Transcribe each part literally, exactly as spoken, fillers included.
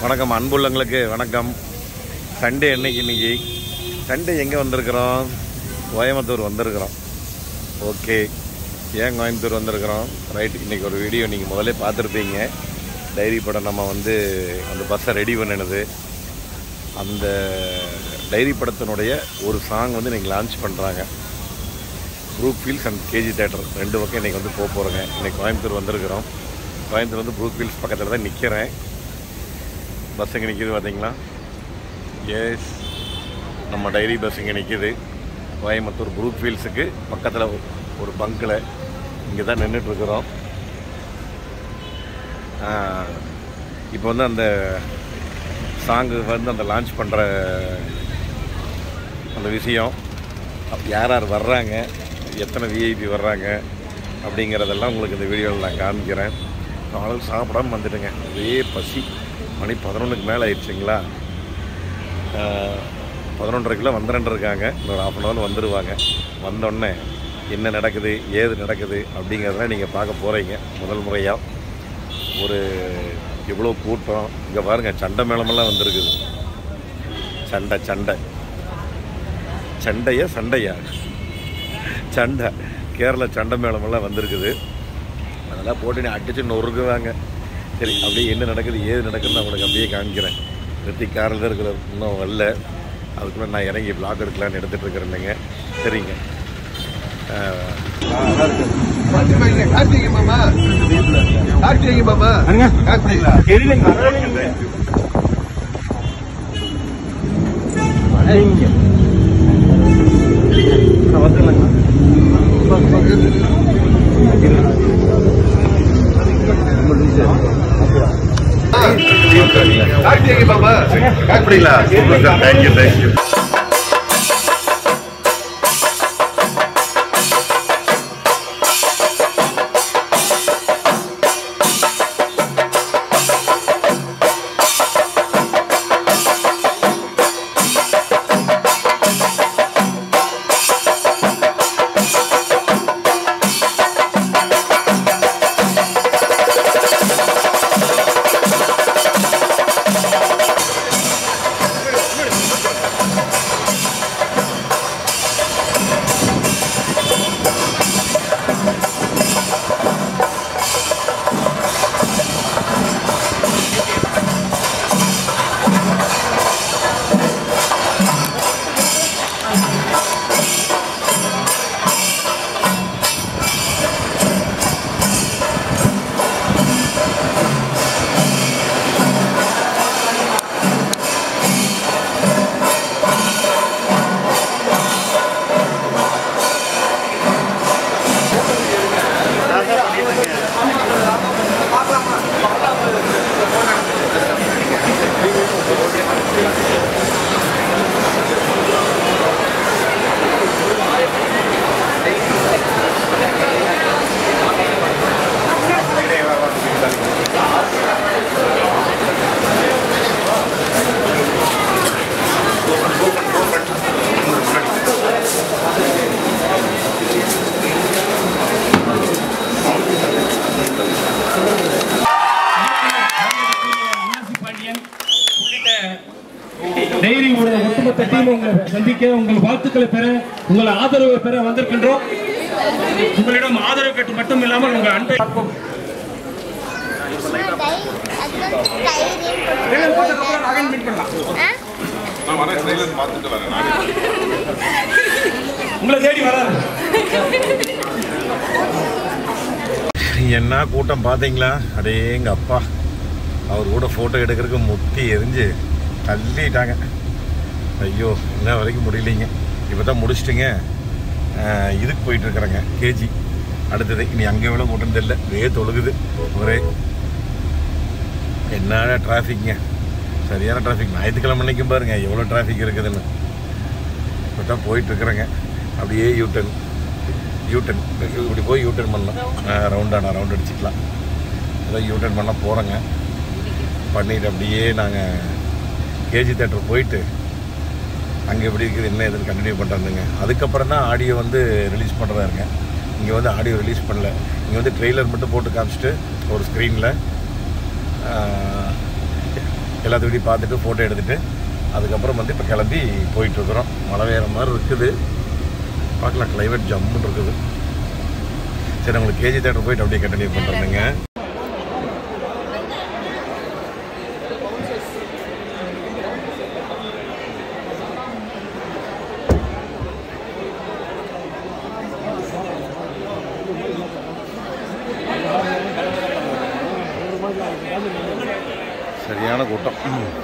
வணக்கம் அன்புள்ளங்களுக்கு வணக்கம். சண்டே என்னைக்கு இன்னைக்கு சண்டே எங்கே வந்திருக்கிறோம்? கோயம்புத்தூர் வந்திருக்கிறோம். ஓகே, ஏன் கோயம்புத்தூர் வந்திருக்கிறோம்? ரைட், இன்றைக்கி ஒரு வீடியோ நீங்கள் முதல்ல பார்த்துருப்பீங்க. டைரி படம் நம்ம வந்து அந்த பஸ்ஸை ரெடி பண்ணினது. அந்த டைரி படத்தினுடைய ஒரு சாங் வந்து இன்றைக்கி லான்ச் பண்ணுறாங்க. Brookefields and KG theatre ரெண்டு பக்கம் இன்றைக்கி வந்து போக போகிறேங்க. இன்றைக்கி கோயம்புத்தூர் வந்திருக்கிறோம். கோயம்புத்தூர் வந்து ப்ரூக் ஃபீல்ஸ் பக்கத்தில் தான் நிற்கிறேன். பஸ் இங்கே நிற்கிது பார்த்தீங்களா? எஸ், நம்ம டைரி பஸ் இங்கே நிற்கிது. கோயம்புத்தூர் ப்ரூக் ஃபீல்ஸுக்கு பக்கத்தில் ஒரு பங்கில் இங்கே தான் நின்றுட்டுருக்குறோம். இப்போ வந்து அந்த சாங்கு வந்து அந்த லான்ச் பண்ணுற அந்த விஷயம், யார் யார் வர்றாங்க, எத்தனை விஐபி வர்றாங்க அப்படிங்கிறதெல்லாம் உங்களுக்கு இந்த வீடியோவில் நான் காமிக்கிறேன். நாளும் சாப்பிடாமல் வந்துட்டுங்க, ஒரே பசி. மணி பதினொன்றுக்கு மேலே ஆயிடுச்சுங்களா. பதினொன்றரை கிலோ வந்துட்டு இருக்காங்க. இன்னொரு ஹாஃப் அன் ஹவர் வந்துடுவாங்க. வந்தோடனே என்ன நடக்குது, ஏது நடக்குது அப்படிங்கிறதெல்லாம் நீங்கள் பார்க்க போகிறீங்க. முதல் முறையாக ஒரு எவ்வளோ கூட்டம். இங்கே பாருங்கள், சண்டை மேளமெல்லாம் வந்திருக்குது. சண்டை சண்டை சண்டையா சண்டையா சண்டை கேரளா சண்டை மேளமெல்லாம் வந்திருக்குது. அதெல்லாம் போட்டு நீ அடிச்சு நொறுக்குவாங்க. சரி, அப்படியே என்ன நடக்குது, ஏது நடக்குதுன்னு அவங்களுக்கு அப்படியே காமிக்கிறேன். ரித்திக் காரில் தான் இருக்கிற இன்னும் வரல. அதுக்குள்ளே நான் இறங்கி பிளாக் எடுக்கலான்னு எடுத்துகிட்டு இருக்கிறேன்னுங்க. சரிங்க. அப்படிங்களா? Thank you thank you. ஒட்டுமொத்த டீம் உங்களை சந்திக்க, உங்கள் வாழ்த்துக்களை பெற, உங்கள் ஆதரவை பெற வந்திருக்கின்றோம். உங்களிடம் ஆதரவு கேட்டு மட்டும் இல்லாமல் உங்கள் அன்பை உங்களை தேடி வராது. என்ன கூட்டம் பார்த்தீங்களா? அடே எங்கள் அப்பா, அவர் கூட ஃபோட்டோ எடுக்கிறதுக்கு முத்தி எரிஞ்சு தள்ளிட்டாங்க. ஐயோ, இன்ன வரைக்கும் முடியலைங்க. இப்போ தான் முடிச்சிட்டுங்க. இதுக்கு போயிட்டுருக்குறேங்க, கேஜி. அடுத்தது இனி அங்கே எவ்வளோ கூட்டம் தெரியல, ஒரே தொழுகுது. ஒரே என்ன டிராஃபிக்ங்க, சரியான டிராஃபிக். ஞாயிற்றுக்கிழமை அன்னைக்கும் பாருங்கள் எவ்வளோ டிராஃபிக் இருக்குதுன்னு. இப்போ தான் போயிட்டுருக்குறேங்க. அப்படியே யூட்டன் யூட்டன் இப்படி போய் யூட்டன் பண்ணலாம். ரவுண்டானா ரவுண்ட் அடிச்சுக்கலாம். அதான் யூட்டன் பண்ண போகிறேங்க. பண்ணிவிட்டு அப்படியே நாங்கள் கேஜி தேட்டர் போயிட்டு அங்கே எப்படி இருக்குது என்ன எதுன்னு கண்டினியூ பண்ணுறதுங்க. அதுக்கப்புறம் தான் ஆடியோ வந்து ரிலீஸ் பண்ணுறாருங்க. இங்கே வந்து ஆடியோ ரிலீஸ் பண்ணல. இங்கே வந்து ட்ரெய்லர் மட்டும் போட்டு காமிச்சிட்டு ஒரு ஸ்க்ரீனில் எல்லாத்தையும் பார்த்துட்டு ஃபோட்டோ எடுத்துகிட்டு அதுக்கப்புறம் வந்து இப்போ கிளம்பி போயிட்டுருக்குறோம். மழை வேறு மாதிரி இருக்குது, பார்க்கலாம். கிளைமேட் ஜம்முன்னு இருக்குது. சரி, உங்களுக்கு கேஜி தேட்டர் போயிட்டு அப்படியே கண்டினியூ பண்ணுறேங்க. சரியான கூட்டம்.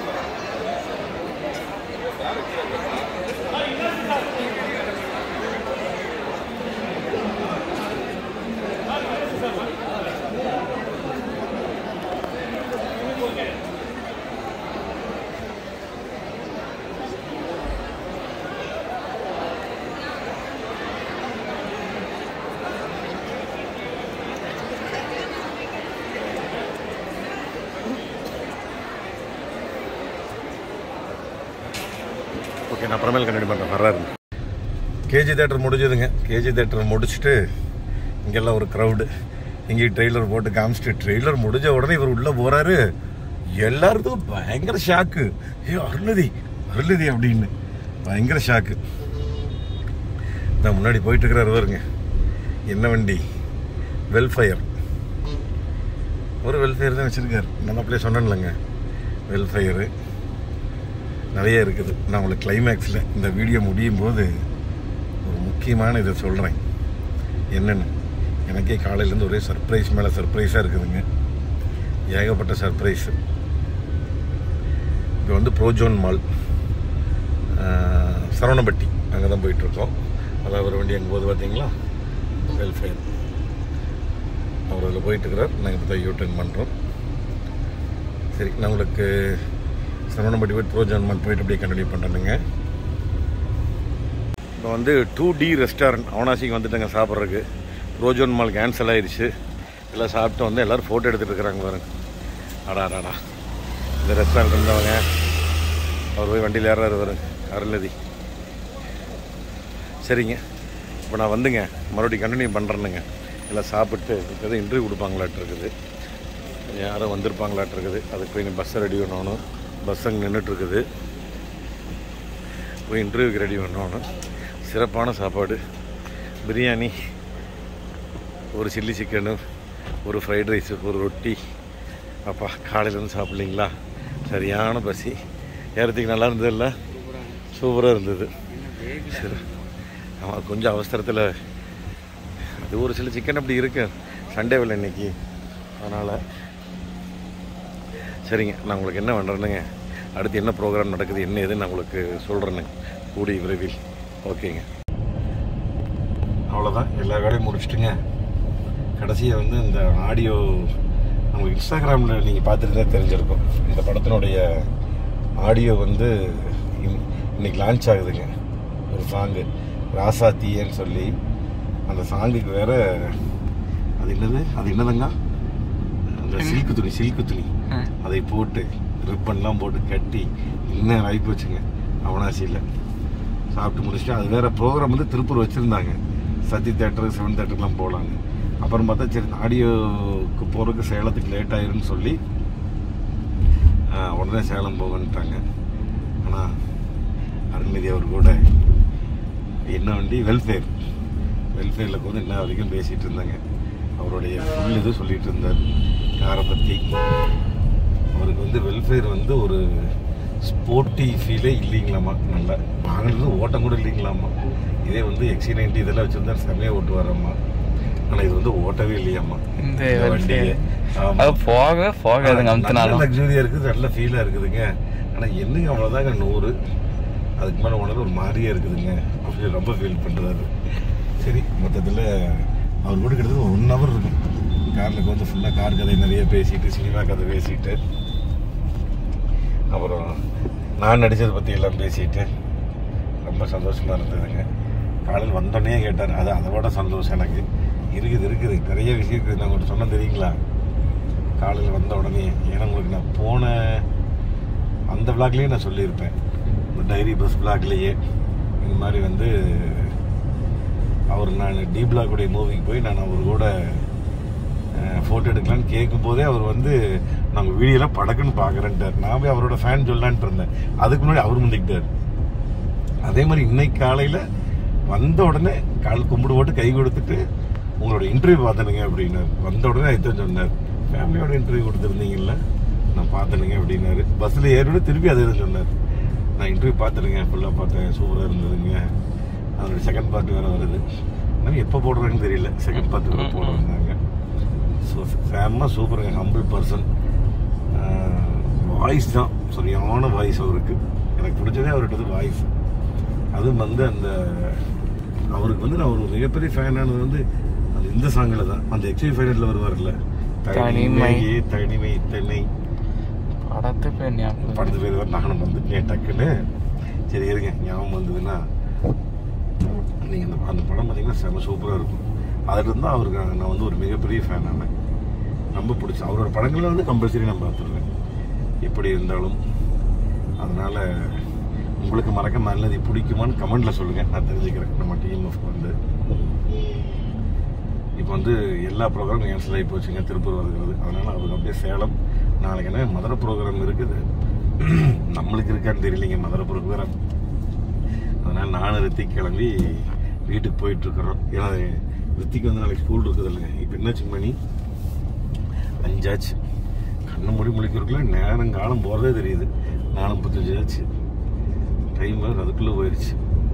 ஓகே, நான் அப்புறமேல் கண்டினியூ பண்ணுறேன். வர்றாரு. கேஜி தேட்டர் முடிஞ்சதுங்க. கேஜி தேட்டர் முடிச்சுட்டு இங்கெல்லாம் ஒரு க்ரௌடு. இங்கேயும் ட்ரெய்லர் போட்டு காமிச்சிட்டு ட்ரெய்லர் முடிஞ்ச உடனே இவர் உள்ளே போகிறாரு. எல்லாருக்கும் பயங்கர ஷாக்கு. ஏ அருள்நிதி அருள்நிதி அப்படின்னு பயங்கர ஷாக்கு. நான் முன்னாடி போயிட்டு இருக்கிறாரு வருங்க. என்ன வண்டி? வெல்ஃபயர். ஒரு வெல்ஃபயர் தான் வச்சுருக்காரு. நான் அப்படியே சொன்னேன்லங்க, வெல்ஃபயரு நிறைய இருக்குது. நான் உங்களுக்கு கிளைமேக்ஸில் இந்த வீடியோ முடியும் போது ஒரு முக்கியமான இதை சொல்கிறேன். என்னென்னு எனக்கே காலையிலேருந்து ஒரே சர்ப்ரைஸ் மேலே சர்ப்ரைஸாக இருக்குதுங்க. ஏகப்பட்ட சர்ப்ரைஸு. இப்போ வந்து ப்ரோஜோன் மால் சரவணம்பட்டி அங்கே தான் போயிட்டுருக்கோம். அதான் ஒரு வண்டி அங்கே போது பார்த்தீங்களா, வெல்ஃபேர். அவர் அதில் போயிட்டுருக்கிறார். நாங்கள் இப்போ தான் யூ டர்ன் பண்ணுறோம். சரி, நான் உங்களுக்கு சரவணம்பட்டி போய்ட்டு ப்ரோஜோன் மால் போயிட்டு அப்படியே கண்டினியூ பண்ணுறேங்க. இப்போ வந்து டூ டி ரெஸ்டாரண்ட் அவனாசிக்கு வந்துட்டேங்க சாப்பிட்றதுக்கு. ப்ரோஜோன் மால் கேன்சல் ஆயிடுச்சு. எல்லாம் சாப்பிட்டு வந்து எல்லோரும் ஃபோட்டோ எடுத்துகிட்டு இருக்கிறாங்க பாருங்க. அடா அடாடா, இந்த ரெஸ்டாரண்ட் இருந்தவங்க அவர் போய் வண்டியில் ஏறாரு வருங்க, அருள்நிதி. சரிங்க, இப்போ நான் வந்துங்க மறுபடியும் கண்டினியூ பண்ணுறேனுங்க. எல்லாம் சாப்பிட்டு இப்போ எதுவும் இன்டர்வியூ கொடுப்பாங்களாட்டு இருக்குது, யாரும் வந்திருப்பாங்களாட்டு இருக்குது. அதுக்கு போய் பஸ்ஸை ரெடி பண்ணணும். பஸ் அங்கே நின்றுட்டுருக்குது. போய் இன்டர்வியூக்கு ரெடி பண்ணணும். சிறப்பான சாப்பாடு, பிரியாணி, ஒரு சில்லி சிக்கனு, ஒரு ஃப்ரைட் ரைஸு, ஒரு ரொட்டி. அப்பா, காலையிலேருந்து சாப்பிட்லிங்களா? சரியான பசி. ஏறத்துக்கு நல்லா இருந்தது இல்லை? சூப்பராக இருந்தது. சரி, ஆமாம், கொஞ்சம் அவசரத்தில் அது ஒரு சில சிக்கன் அப்படி இருக்கு. சண்டே வேலை இன்னைக்கு, அதனால். சரிங்க, நான் உங்களுக்கு என்ன பண்ணுறேனுங்க, அடுத்து என்ன ப்ரோக்ராம் நடக்குது என்ன ஏதுன்னு நான் உங்களுக்கு சொல்கிறேனுங்க கூடிய விரைவில். ஓகேங்க, அவ்வளோதான். எல்லா வேலையும் முடிச்சுட்டுங்க. கடைசியாக வந்து இந்த ஆடியோ உங்களுக்கு இன்ஸ்டாகிராமில் நீங்கள் பார்த்துட்டு தான் தெரிஞ்சிருக்கும். இந்த படத்தினுடைய ஆடியோ வந்து இன்னைக்கு லான்ச் ஆகுதுங்க. ஒரு சாங்கு ராசாத்தியன்னு சொல்லி, அந்த சாங்குக்கு வேற அது என்னது அது என்னதுங்க அந்த சில்கு துணி சில்கு துணி அதை போட்டு ரிப்பன்லாம் போட்டு கட்டி இன்னும் ஆகி போச்சுங்க. அவனாசியில் சாப்பிட்டு முடிச்சுட்டு அது வேறு ப்ரோக்ராம் வந்து திருப்பூர் வச்சுருந்தாங்க. சத்தி தேட்டரு, சிவன் தேட்டருக்குலாம் போகலாங்க. அப்புறம் பார்த்தா சரி ஆடியோக்கு போகிறதுக்கு சேலத்துக்கு லேட் ஆயிருன்னு சொல்லி உடனே சேலம் போகன்ட்டாங்க. ஆனால் அருள்நிதி அவர் கூட என்ன வண்டி வெல்ஃபேர் வெல்ஃபேரில் வந்து இன்ன வரைக்கும் பேசிகிட்டு இருந்தாங்க. அவருடைய ஃபுல் இது சொல்லிகிட்டு இருந்தார் காரை பற்றி. அவருக்கு வந்து வெல்ஃபேர் வந்து ஒரு ஸ்போர்ட்டி ஃபீலே இல்லைங்களாம்மா. நல்லா வாங்கினது ஓட்டம் கூட இல்லைங்களாம்மா. இதே வந்து எக்ஸி நைன்டி இதெல்லாம் வச்சுருந்தா செமையாக ஓட்டுவாராம்மா. ஆனால் இது வந்து ஓட்டவே இல்லையாம்மா இந்த வண்டியை. போக போகாதுங்க, லக்ஸுரியாக இருக்குது, நல்ல ஃபீலாக இருக்குதுங்க. ஆனால் என்னங்க அவ்வளோதாங்க நூறு, அதுக்கு மேலே உணர்வு ஒரு மாதிரியே இருக்குதுங்க அப்படி ரொம்ப ஃபீல் பண்ணுறாரு. சரி, மொத்தத்தில் அவர் கூட கிட்டத்தட்ட ஒரு ஒன் ஹவர் இருக்கும் காரில் வந்து ஃபுல்லாக கார் கதை நிறைய பேசிட்டு, சினிமா கதை பேசிட்டு, அப்புறம் நான் நடித்ததை பற்றி எல்லாம் பேசிட்டு ரொம்ப சந்தோஷமாக இருந்ததுங்க. காலையில் வந்தோடனே கேட்டார். அது அதை விட சந்தோஷம் எனக்கு இருக்குது இருக்குது நிறைய விஷயம் இருக்குது. நான் உங்கள்கிட்ட சொன்ன தெரியுங்களா காலையில் வந்த உடனே. ஏன்னா உங்களுக்கு நான் போன அந்த விளாக்லேயே நான் சொல்லியிருப்பேன், இந்த டைரி பஸ் விளாக்லேயே இந்த மாதிரி வந்து அவர் நான் டி பிளாக்குடைய மூவிக்கு போய் நான் அவர் கூட ஃபோட்டோ எடுக்கலான்னு கேட்கும் போதே அவர் வந்து நாங்கள் வீடியோலாம் படக்குன்னு பார்க்குறேன்ட்டார். நான் போய் அவரோட ஃபேன் சொல்லலான்ட்டு இருந்தேன். அதுக்கு முன்னாடி அவர் முந்திக்கிட்டார். அதே மாதிரி இன்னைக்கு காலையில் வந்த உடனே கால் கும்பிடு போட்டு கை கொடுத்துட்டு உங்களோட இன்டர்வியூ பார்த்தனுங்க அப்படின்னாரு. வந்த உடனே இதான் சொன்னார், ஃபேமிலியோட இன்டர்வியூ கொடுத்துருந்தீங்கல்ல நான் பார்த்தனுங்க அப்படின்னாரு. பஸ்ஸில் ஏறிவிட திருப்பி அதே தான் சொன்னார், நான் இன்டர்வியூ பார்த்துருங்க, ஃபுல்லாக பார்த்தேன், சூப்பராக இருந்ததுங்க. அதோட செகண்ட் பார்ட் வேறு வருது. ஆனால் எப்போ போடுறாங்கன்னு தெரியல, செகண்ட் பார்ட் வேறு போடுறாங்க. ஸோ ஃபேமாக சூப்பருங்க, ஹம்பிள் பர்சன். வாய்ஸ் தான் சரியான வாய்ஸ் அவருக்கு. எனக்கு பிடிச்சதே அவர்கிட்ட வாய்ஸ். அதுவும் வந்து அந்த அவருக்கு வந்து நான் ஒரு மிகப்பெரிய ஃபேனானது வந்து அந்த இந்த சாங்கில் தான், அந்த எக்ஸ்வி ஃபைனலில் வருவார்ல, தனிமை தனிமை தென்னை படத்து பேர் ஞாபகம் படத்து பேர் வர நானும் வந்துட்டேன் டக்குன்னு. சரி இருங்க, ஞாபகம் வந்ததுன்னா நீங்கள் அந்த அந்த படம் பார்த்தீங்கன்னா செம சூப்பராக இருக்கும். அதில் தான் அவருக்கு நான் வந்து ஒரு மிகப்பெரிய ஃபேன் ஆனேன். ரொம்ப பிடிச்சி அவரோட படங்களில் வந்து கம்பல்சரி நான் பார்த்துருவேன் எப்படி இருந்தாலும். அதனால் உங்களுக்கு மறக்க நல்லது பிடிக்குமான்னு கமெண்டில் சொல்லுங்கள், நான் தெரிஞ்சுக்கிறேன். நம்ம டிஎம்எஃப் வந்து இப்போ வந்து எல்லா ப்ரோக்ராமும் கேன்சல் ஆகி போச்சுங்க, திருப்பூர் வருகிறது. அதனால் அவருக்கு அப்படியே சேலம். நாளைக்கு என்ன மதுரை ப்ரோக்ராம் இருக்குது, நம்மளுக்கு இருக்கான்னு தெரியலைங்க மதுரை ப்ரோக்ராம். அதனால் நானும் ரித்திக் கிளம்பி வீட்டுக்கு போயிட்டுருக்குறோம். ஏன்னா ரித்திக்கு வந்து நாளைக்கு ஸ்கூல் இருக்குது இல்லைங்க. இப்போ என்னாச்சு மணி அஞ்சாச்சு. கண்ணு மூடி முழிக்கிறதுக்குள்ள நேரம் காலம் போகிறதே தெரியுது. நாலு முப்பத்தஞ்சு ஆச்சு, டைம் வேறு அதுக்குள்ளே போயிடுச்சு.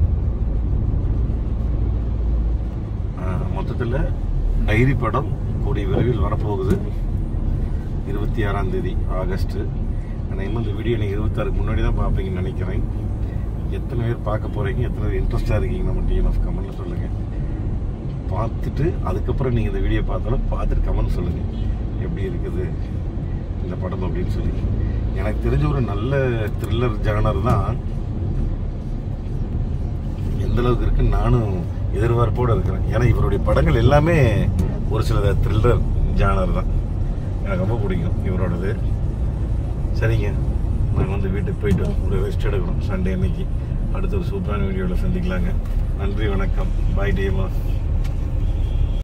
மொத்தத்தில் டைரி படம் கூடிய விரைவில் வரப்போகுது, இருபத்தி ஆறாம் தேதி ஆகஸ்ட்டு. ஆனால் இன்னும் இந்த வீடியோ நீங்கள் இருபத்தாறுக்கு முன்னாடி தான் பார்ப்பீங்கன்னு நினைக்கிறேன். எத்தனை பேர் பார்க்க போகிறீங்க, எத்தனை பேர் இன்ட்ரெஸ்டாக இருக்கீங்க நம்ம டிஎன்எஃப் கமெண்ட்டில் சொல்லுங்கள். பார்த்துட்டு அதுக்கப்புறம் நீங்கள் இந்த வீடியோ பார்த்தாலும் பார்த்துட்டு கமெண்ட் சொல்லுங்கள் எப்படி இருக்குது இந்த படம் அப்படின்னு சொல்லி. எனக்கு தெரிஞ்ச ஒரு நல்ல த்ரில்லர் ஜானர் தான் எந்த அளவுக்கு இருக்குன்னு நானும் எதிர்பார்ப்போடு இருக்கிறேன். ஏன்னா இவருடைய படங்கள் எல்லாமே ஒரு சில த்ரில்லர் ஜானர் தான், எனக்கு ரொம்ப பிடிக்கும் இவரோடது. சரிங்க, நாங்கள் வந்து வீட்டுக்கு போயிட்டு ஒரு ரெஸ்ட் எடுக்கணும். சண்டே அன்னைக்கு அடுத்த ஒரு சூப்பரான வீடியோவில் சந்திக்கலாங்க. நன்றி, வணக்கம், பாய் டிஎம்எஃப்.